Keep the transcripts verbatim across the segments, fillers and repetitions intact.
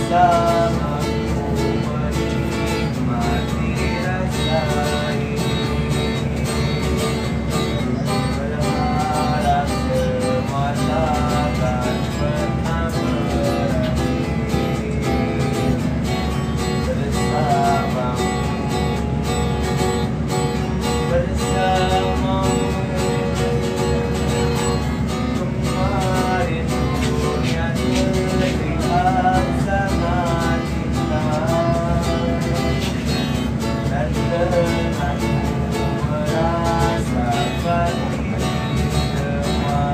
bersamaku menikmati rasa ini. Berharap semua takkan pernah berakhir bersamamu, bersamamu. Kemarin dunia terlihat sangat indah, dan dengan ku merasakan ini semua,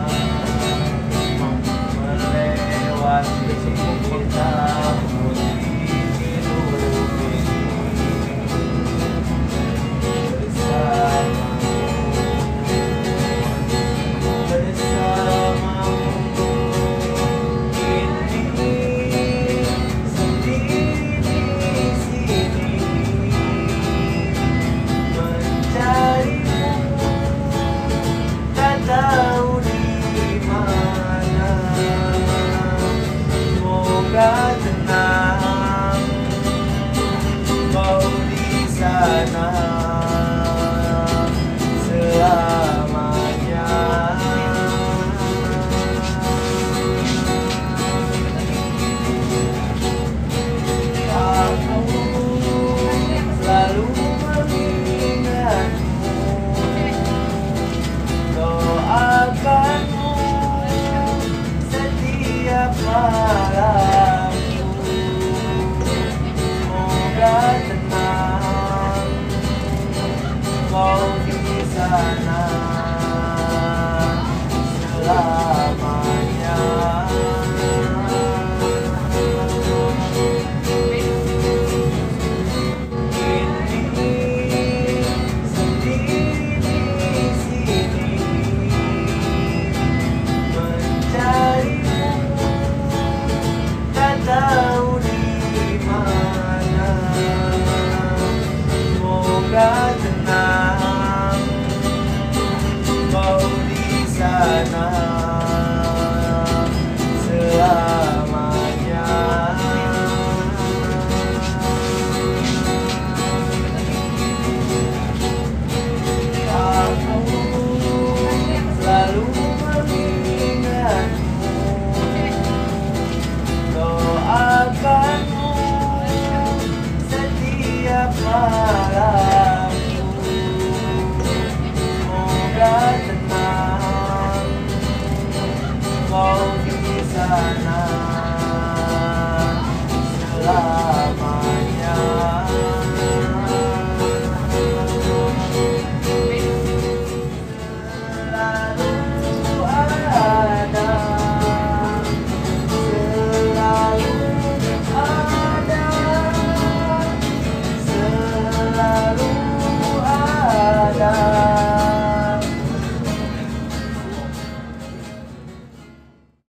melewati tahun hidup ini bersamamu, bersamamu. Kini sendiri di sini mencarimu, tak tahu di mana. Semoga